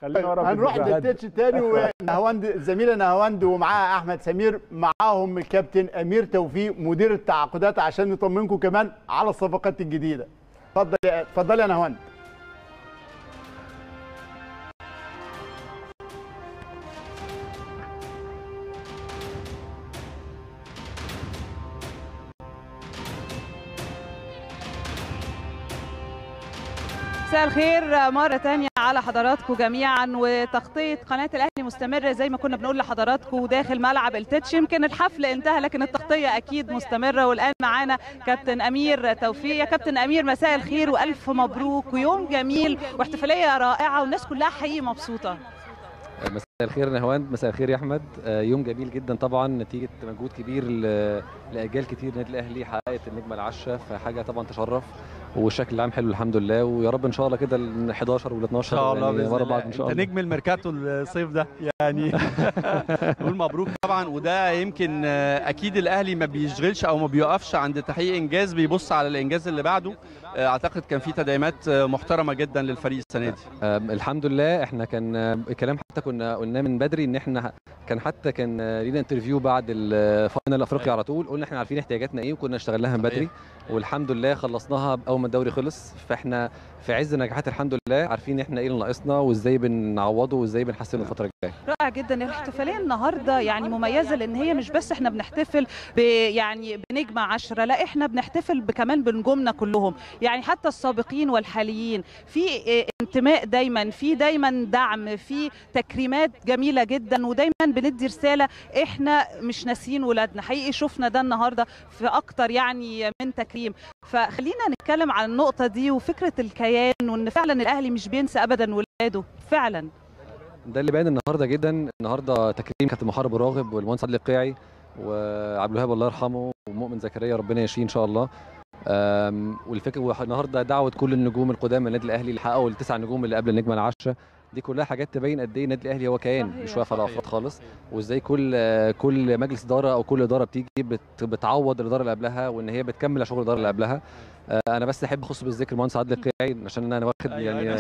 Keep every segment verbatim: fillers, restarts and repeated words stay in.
خلينا ورا. هنروح للتتش تاني، ونهاوند الزميله نهاوند ومعاها احمد سمير، معاهم الكابتن امير توفيق مدير التعاقدات عشان نطمنكم كمان على الصفقات الجديده. اتفضل اتفضل يا نهاوند. مساء الخير مرة تانية على حضراتكم جميعا، وتغطية قناة الأهلي مستمرة زي ما كنا بنقول لحضراتكم داخل ملعب التتش. يمكن الحفل انتهى لكن التغطية أكيد مستمرة، والآن معانا كابتن أمير توفيق. يا كابتن أمير مساء الخير وألف مبروك، ويوم جميل واحتفالية رائعة والناس كلها حقيقي مبسوطة. مساء الخير نهاوند، مساء الخير يا احمد. يوم جميل جدا طبعا نتيجه مجهود كبير لاجيال كتير. النادي الاهلي حققت النجمه العاشره، فحاجه طبعا تشرف، والشكل العام حلو الحمد لله، ويا رب ان شاء الله كده ال احداشر وال اتناشر ان شاء الله يعني ورا بعض ان ان شاء الله. انت نجم الميركاتو الصيف ده يعني. نقول مبروك طبعا، وده يمكن اكيد الاهلي ما بيشغلش او ما بيوقفش عند تحقيق انجاز، بيبص على الانجاز اللي بعده. اعتقد كان في تدعيمات محترمه جدا للفريق السنه دي. الحمد لله. احنا كان الكلام حتى كنا قلناه من بدري، ان احنا كان حتى كان لينا انترفيو بعد الفاينل الافريقي على طول، قلنا احنا عارفين احتياجاتنا ايه وكنا اشتغلناها من بدري، والحمد لله خلصناها اول ما الدوري خلص. فاحنا في عز نجاحات الحمد لله، عارفين احنا ايه اللي ناقصنا وازاي بنعوضه وازاي بنحسنه الفتره الجايه. رائع جدا. الاحتفاليه النهارده يعني مميزه، لان هي مش بس احنا بنحتفل ب يعني بنجمه عشرة، لا احنا بنحتفل كمان بنجومنا كلهم، يعني حتى السابقين والحاليين. في انتماء دايما، في دايما دعم، في تكريمات جميله جدا، ودايما بندي رساله احنا مش ناسيين ولادنا. حقيقي شفنا ده النهارده في اكتر يعني من تكريم. فخلينا نتكلم عن النقطه دي وفكره الكيان، وان فعلا الاهلي مش بينسى ابدا ولاده فعلا. ده اللي باين النهارده جدا. النهارده تكريم كابتن محارب الراغب والمهندس عادل القيعي وعبد الوهاب الله يرحمه ومؤمن زكريا ربنا يشفيه ان شاء الله. والفكره النهارده دعوه كل النجوم القدامى النادي الاهلي اللي حققوا التسع نجوم اللي قبل النجمه العاشره. دي كلها حاجات تبين قد ايه النادي الاهلي هو كيان مش واقف على افراد خالص، وازاي كل كل مجلس اداره او كل اداره بتيجي بتعوض الاداره اللي قبلها، وان هي بتكمل شغل الاداره اللي قبلها. انا بس احب اخص بالذكر المهندس عادل القيعي عشان انا واخد يعني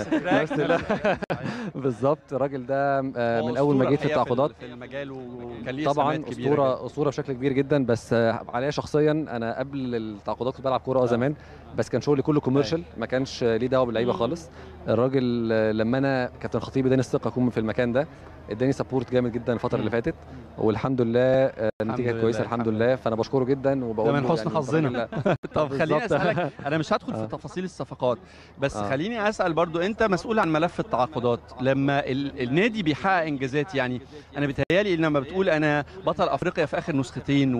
بالظبط. الراجل ده من اول ما جيت في التعاقدات في المجال وكان ليه طبعا اسطوره اسطوره بشكل كبير جدا. بس عليا شخصيا انا قبل التعاقدات كنت بلعب كوره زمان، بس كان شغلي كله كوميرشال، ما كانش ليه دعوه باللعيبه خالص. الراجل لما انا كابتن خطيب اداني الثقه اكون في المكان ده، اداني سبورت جامد جدا الفتره اللي فاتت، والحمد لله النتيجه كويسه الحمد لله. فانا بشكره جدا وبقول ده من حسن حظنا. طب خليني اسالك، انا مش هدخل في تفاصيل الصفقات، بس آه. خليني اسال برضو، انت مسؤول عن ملف التعاقدات. لما النادي بيحقق انجازات، يعني انا بيتهيالي لما بتقول انا بطل افريقيا في اخر نسختين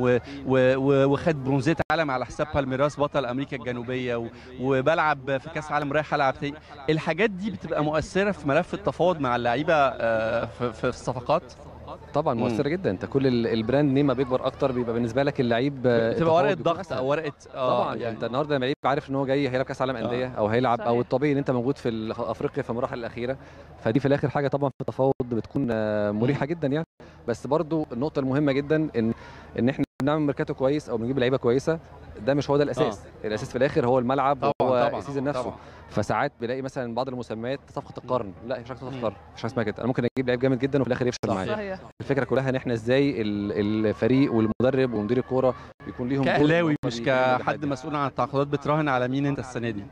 وخد برونزيه عالم على حساب بالميراس بطل امريكا الجنوبيه، وبلعب في كاس عالم رايح العب تاني، الحاجات دي بتبقى مؤثره في ملف التفاوض مع اللعيبه في الصفقات؟ طبعا مؤثره جدا. انت كل البراند نيم ما بيكبر اكتر بيبقى بالنسبه لك اللعيب بتبقى ورقه ضغط او ورقه آه طبعا يعني. انت النهارده لعيب عارف ان هو جاي هيلعب كاس عالم انديه او هيلعب صحيح. او الطبيعي ان انت موجود في افريقيا في المراحل الاخيره، فدي في الاخر حاجه طبعا في التفاوض بتكون مريحه جدا يعني. بس برضو النقطه المهمه جدا ان ان احنا بنعمل ميركاتو كويس او بنجيب لعيبه كويسه، ده مش هو ده الاساس. آه. الاساس في الاخر هو الملعب وهو السيزون نفسه. طبعا. فساعات بلاقي مثلا بعض المسميات صفقه القرن، لا مش صفقه القرن، مش حاجه اسمها كده. انا ممكن اجيب لعيب جامد جدا وفي الاخر يفشل معايا. الفكره كلها ان احنا ازاي الفريق والمدرب ومدير الكوره بيكون ليهم كاهلاوي مش كحد مسؤول عن التعاقدات. بتراهن على مين انت السنه دي؟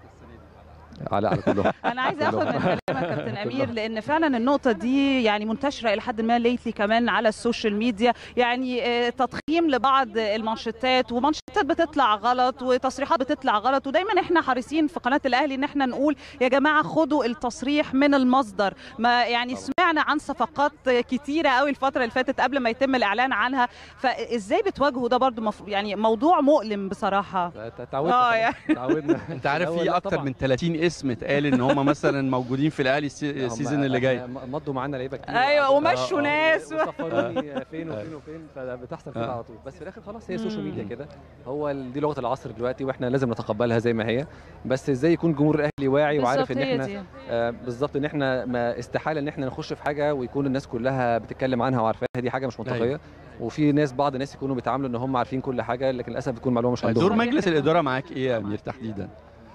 على على كلهم. انا عايزه اخد من كلامك كابتن امير، لان فعلا النقطه دي يعني منتشره الى حد ما ليتلي كمان على السوشيال ميديا، يعني تضخيم لبعض المانشيتات، ومانشيتات بتطلع غلط وتصريحات بتطلع غلط، ودايما احنا حريصين في قناه الاهلي ان احنا نقول يا جماعه خدوا التصريح من المصدر. ما يعني سمعنا عن صفقات كتيره قوي الفتره اللي فاتت قبل ما يتم الاعلان عنها، فازاي بتواجهوا ده؟ برضو مف... يعني موضوع مؤلم بصراحه. تعودنا يعني. تعودنا. انت عارف في اكتر من ثلاثين اسم اتقال ان هم مثلا موجودين في الاهلي السيزون اللي جاي. مضوا معانا لعيبه كتير ايوه ومشوا آه ناس وسفروني فين وفين وفين، فبتحصل كده على طول. بس في الاخر خلاص هي السوشيال ميديا كده، هو دي لغه العصر دلوقتي واحنا لازم نتقبلها زي ما هي. بس ازاي يكون جمهور الاهلي واعي وعارف ان احنا آه بالظبط ان احنا ما استحاله ان احنا نخش في حاجه ويكون الناس كلها بتتكلم عنها وعارفاها، دي حاجه مش منطقيه. وفي ناس بعض الناس يكونوا بيتعاملوا ان هم عارفين كل حاجه، لكن للاسف بتكون معلومه مش عندهم. دور مجلس الاداره معاك ايه يا امير تحديدا؟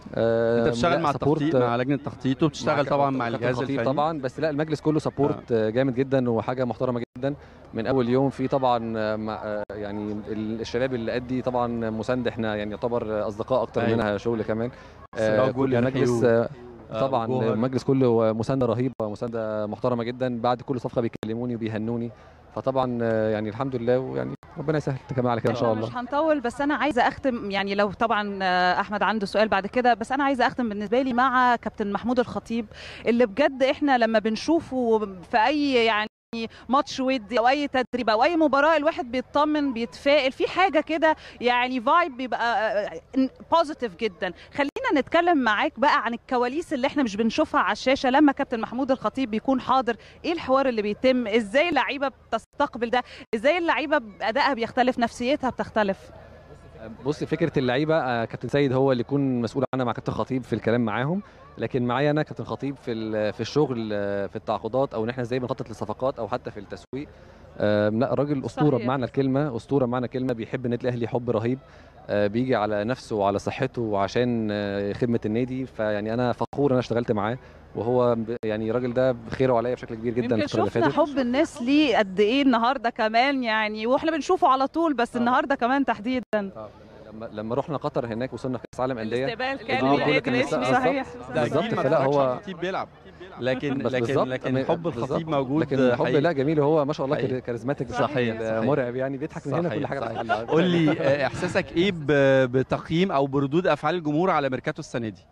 آه انت بتشتغل مع سبورت التخطيط، مع لجنه التخطيط، وبتشتغل طبعا مع الجهاز الفني طبعا، بس لا المجلس كله سبورت آه. جامد جدا وحاجه محترمه جدا من اول يوم. في طبعا آه يعني الشباب اللي قدي طبعا مسانده، احنا يعني يعتبر اصدقاء اكتر أيوة. منها شغل كمان. آه كل المجلس آه طبعا المجلس كله مسانده رهيبه، مسانده محترمه جدا، بعد كل صفقه بيكلموني وبيهنوني، فطبعا يعني الحمد لله، ويعني ربنا يسهل كمان على كده ان شاء الله. مش هنطول، بس انا عايزه اختم، يعني لو طبعا احمد عنده سؤال بعد كده، بس انا عايزه اختم بالنسبه لي مع كابتن محمود الخطيب، اللي بجد احنا لما بنشوفه في اي يعني ماتش ودي او اي تدريب او اي مباراه الواحد بيطمن بيتفائل في حاجه كده، يعني فايب بيبقى بوزيتيف جدا. خلينا نتكلم معاك بقى عن الكواليس اللي احنا مش بنشوفها على الشاشه لما كابتن محمود الخطيب بيكون حاضر. ايه الحوار اللي بيتم؟ ازاي اللعيبه بتستقبل ده؟ ازاي اللعيبه ادائها بيختلف، نفسيتها بتختلف؟ بص، فكره اللعيبه كابتن سيد هو اللي يكون مسؤول عنها مع كابتن خطيب في الكلام معاهم، لكن معايا انا كابتن خطيب في في الشغل في التعاقدات، او ان احنا ازاي بنخطط للصفقات، او حتى في التسويق. لا راجل اسطوره بمعنى الكلمه، اسطوره بمعنى الكلمه، بيحب النادي الاهلي حب رهيب، بيجي على نفسه وعلى صحته وعشان خدمه النادي. فيعني انا فخور انا اشتغلت معاه، وهو يعني الراجل ده خيره عليا بشكل كبير جدا الفتره اللي فاتت. شفنا حب الناس ليه قد ايه النهارده كمان يعني، واحنا بنشوفه على طول، بس النهارده كمان تحديدا. لما لما رحنا قطر هناك وصلنا كاس عالم انديه، الاستقبال كان بالاسم صحيح بالظبط. فلا هو الخطيب بيلعب، لكن لكن لكن حب الخطيب موجود، لكن حب لا جميل، هو ما شاء الله كاريزماتيك صحيح، مرعب يعني، بيضحك من هنا كل حاجه. قول لي احساسك ايه بتقييم او بردود افعال الجمهور على ميركاتو السنه دي؟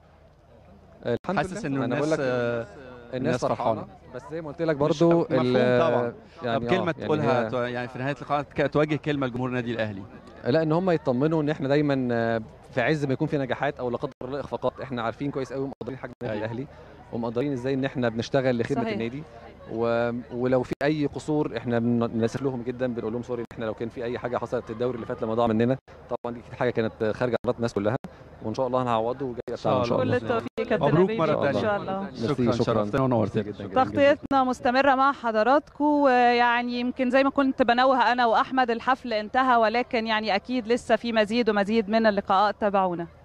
الحمد حاسس لله، انه الناس الناس فرحانه، بس زي ما قلت لك برضو مفهوم طبعا. يعني طب كلمه آه تقولها يعني, يعني في نهايه اللقاء توجه كلمه لجمهور النادي الاهلي؟ لا، ان هم يطمنوا ان احنا دايما في عز ما يكون في نجاحات او لا قدر الله اخفاقات، احنا عارفين كويس قوي مقدرين حجم النادي الاهلي، ومقدرين ازاي ان احنا بنشتغل لخدمه صحيح. النادي، و... ولو في اي قصور احنا بنسف لهم جدا، بنقول لهم سوري ان احنا لو كان في اي حاجه حصلت الدوري اللي فات لما ضاع مننا، طبعا دي حاجه كانت خارجه عن الناس كلها، وان شاء الله هنعوضه وجاي ان شاء الله. كل التوفيق كابتن مبروك مره ثانيه ان شاء الله. شكرا، شرفتنا ونورتنا. تغطيتنا مستمره مع حضراتكم، يعني يمكن زي ما كنت بنوه انا واحمد الحفل انتهى، ولكن يعني اكيد لسه في مزيد ومزيد من اللقاءات، تابعونا.